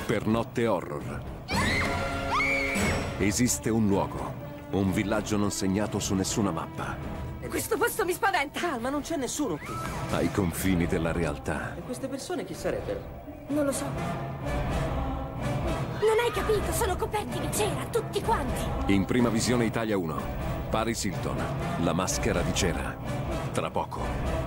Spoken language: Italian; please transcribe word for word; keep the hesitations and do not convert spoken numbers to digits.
per Notte Horror. Esiste un luogo, un villaggio non segnato su nessuna mappa, Questo posto mi spaventa! Calma, non c'è nessuno qui. ai confini della realtà. E queste persone chi sarebbero? Non lo so. Non hai capito, sono coperti di cera, tutti quanti! In Prima Visione Italia uno, Paris Hilton, La maschera di cera. Tra poco.